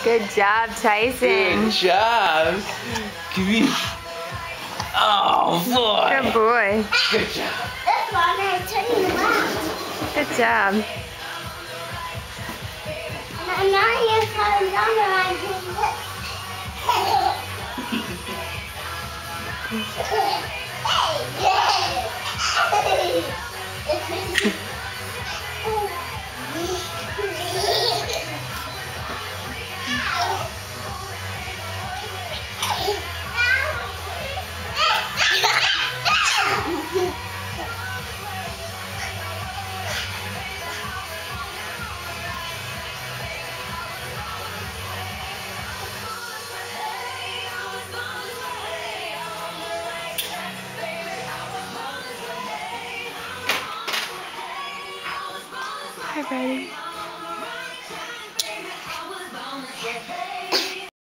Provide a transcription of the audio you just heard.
Good job, Tyson. Good job. Give me. Oh boy. Good boy. Good job. That's why I'm turning around. Good job. And I'm not even coming down around Hi, buddy.